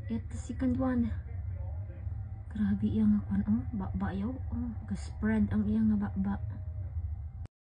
At the second one, grabe iya nga kwan, oh, bayaw, oh, ga-spread ang iya nga baba.